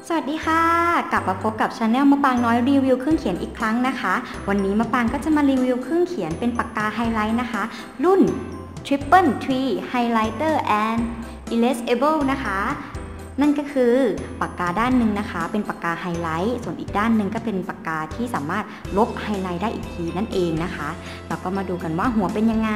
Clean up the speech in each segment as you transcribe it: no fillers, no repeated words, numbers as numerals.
สวัสดีค่ะกลับมาพบกับชาแนลมะปางน้อยรีวิวเครื่องเขียนอีกครั้งนะคะวันนี้มะปางก็จะมารีวิวเครื่องเขียนเป็นปากกาไฮไลท์นะคะรุ่น Triple Tree Highlighter and Erasable นะคะนั่นก็คือปากกาด้านหนึ่งนะคะเป็นปากกาไฮไลท์ส่วนอีกด้านหนึ่งก็เป็นปากกาที่สามารถลบไฮไลท์ได้อีกทีนั่นเองนะคะเราก็มาดูกันว่าหัวเป็นยังไง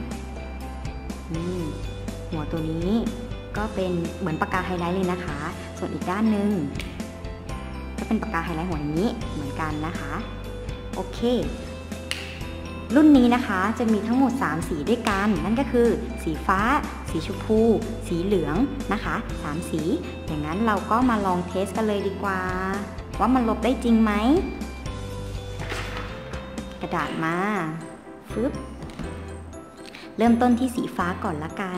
หัวตัวนี้ก็เป็นเหมือนปากกาไฮไลท์เลยนะคะส่วนอีกด้านหนึ่งก็เป็นปากกาไฮไลท์หัวนี้เหมือนกันนะคะโอเครุ่นนี้นะคะจะมีทั้งหมด3สีด้วยกันนั่นก็คือสีฟ้าสีชมพูสีเหลืองนะคะ3สีอย่างนั้นเราก็มาลองเทสกันเลยดีกว่าว่ามันลบได้จริงไหมกระดาษมาฟึบเริ่มต้นที่สีฟ้าก่อนละกัน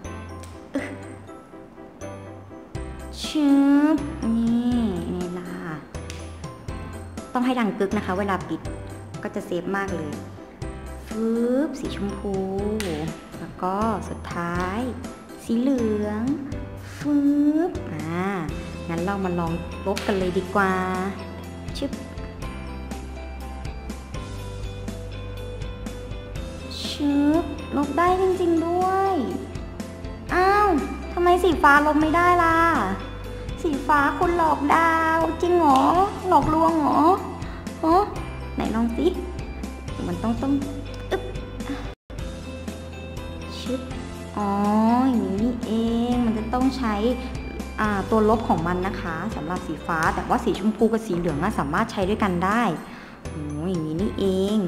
ชึบนี่ล่ะต้องให้ดังกึกนะคะเวลาปิดก็จะเซฟมากเลยฟึบสีชมพูแล้วก็สุดท้ายสีเหลืองฟึบงั้นเรามาลองลบกันเลยดีกว่าชึบชึบลบได้จริงๆด้วยอ้าวทำไมสีฟ้าลบไม่ได้ล่ะสีฟ้าคุณหลอกดาวจริงเหรอหลอกลวงเหรอไหนลองสิมันต้องอึ๊บชึบอ๋ออย่างนี้นี่เองมันจะต้องใช้ตัวลบของมันนะคะสำหรับสีฟ้าแต่ว่าสีชมพูกับสีเหลืองสามารถใช้ด้วยกันได้อย่างนี้นี่เอง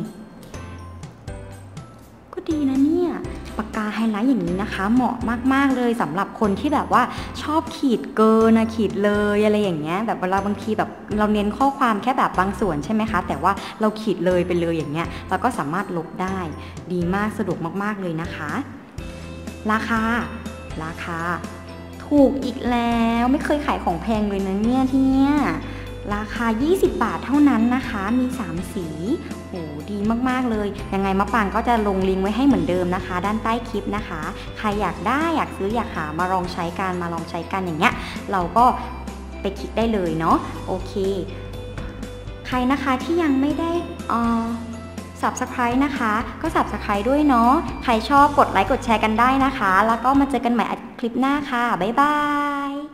ก็ดีนะเนี่ยปากกาไฮไลท์อย่างนี้นะคะเหมาะมากๆเลยสำหรับคนที่แบบว่าชอบขีดเกินขีดเลยอะไรอย่างเงี้ยแบบเวลาบางทีแบบเราเน้นข้อความแค่แบบบางส่วนใช่ไหมคะแต่ว่าเราขีดเลยไปเลยอย่างเงี้ยเราก็สามารถลบได้ดีมากสะดวกมากๆเลยนะคะราคาถูกอีกแล้วไม่เคยขายของแพงเลยนะเนี่ยที่เนี้ยราคา20 บาทเท่านั้นนะคะมี3สีโอ้ดีมากๆเลยยังไงมะปางก็จะลงลิงก์ไว้ให้เหมือนเดิมนะคะด้านใต้คลิปนะคะใครอยากได้อยากซื้ออยากหามาลองใช้กันอย่างเงี้ยเราก็ไปคลิกได้เลยเนาะโอเคใครนะคะที่ยังไม่ได้Subscribe นะคะก็ Subscribe ด้วยเนาะใครชอบกดไลค์กดแชร์กันได้นะคะแล้วก็มาเจอกันใหม่คลิปหน้าค่ะบ๊ายบาย